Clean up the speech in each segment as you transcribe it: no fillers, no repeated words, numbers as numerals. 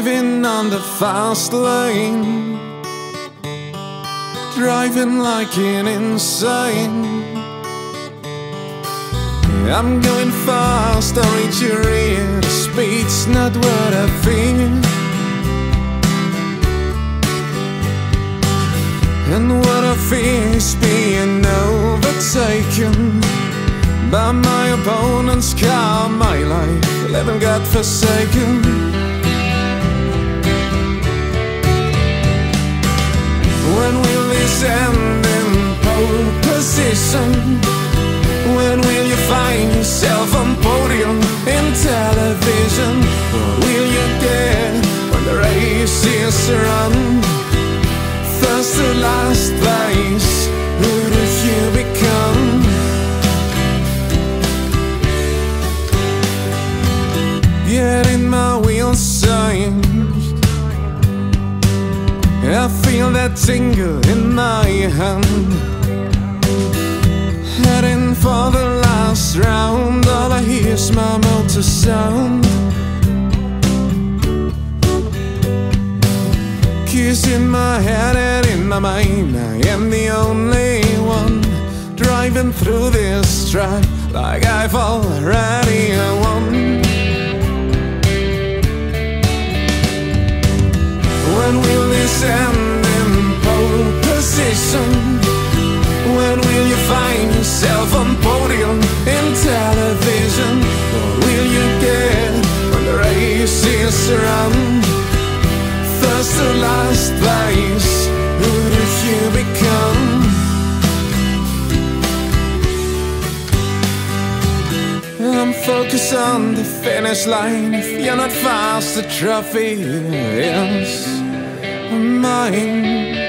driving on the fast lane, driving like an insane. I'm going fast, I reach your ear. The speed's not what I feel, and what I fear is being overtaken by my opponent's car. My life living godforsaken. When will this end in pole position? When will you find yourself on podium in television? What will you get when the race is run? First to last place, who do you become? Getting my wheels changed, I feel that tingle in my hand. Heading for the last round, all I hear is my motor sound. Keys in my head and in my mind, I am the only one driving through this track like I've already won. When will this end in pole position? When will you find yourself on podium in television? What will you get when the race is run? First to last place, who do you become? I'm focused on the finish line. If you're not fast, the trophy is mine.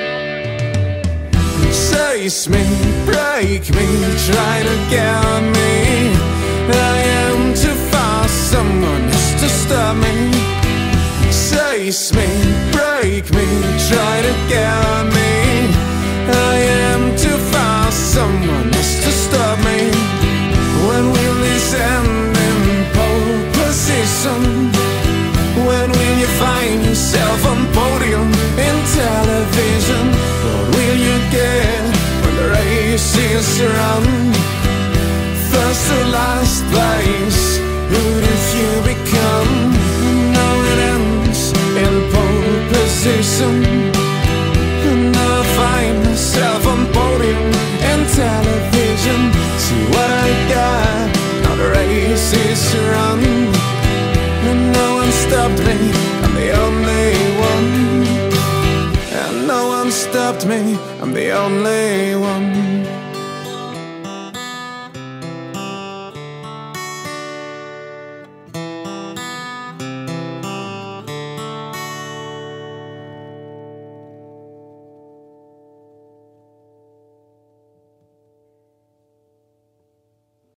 Chase me, break me, try to get me. I am too fast, someone has to stop me. Chase me, break me, try to get me. I am too fast, someone has to stop me. When will this end in pole position? When will you find yourself on podium in television? What will you get when the race is run? First to last place, who do you become? Now it ends in pole position, and now I find myself on podium in television. See what I got, now the race is run, and no one stopped me, I'm the only one. And no one stopped me, I'm the only one.